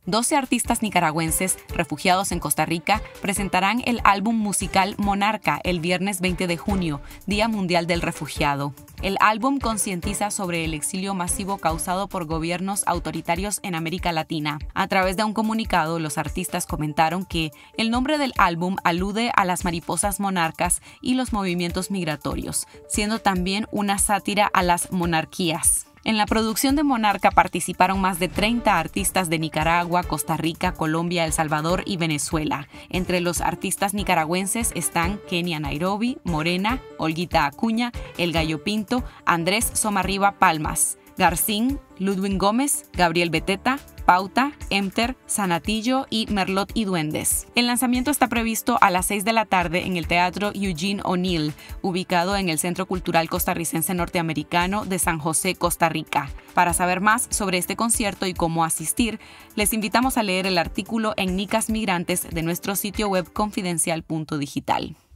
12 artistas nicaragüenses refugiados en Costa Rica presentarán el álbum musical Monarca el viernes 20 de junio, Día Mundial del Refugiado. El álbum concientiza sobre el exilio masivo causado por gobiernos autoritarios en América Latina. A través de un comunicado, los artistas comentaron que el nombre del álbum alude a las mariposas monarcas y los movimientos migratorios, siendo también una sátira a las monarquías. En la producción de Monarca participaron más de 30 artistas de Nicaragua, Costa Rica, Colombia, El Salvador y Venezuela. Entre los artistas nicaragüenses están Kenia Nairobi, Morena, Olguita Acuña, El Gallo Pinto, Andrés Somarriba Palmas, Garcín, Ludwig Gómez, Gabriel Beteta, Pauta, Emter, Sanatillo y Merlot y Duendes. El lanzamiento está previsto a las 6 de la tarde en el Teatro Eugene O'Neill, ubicado en el Centro Cultural Costarricense Norteamericano de San José, Costa Rica. Para saber más sobre este concierto y cómo asistir, les invitamos a leer el artículo en Nicas Migrantes de nuestro sitio web confidencial.digital.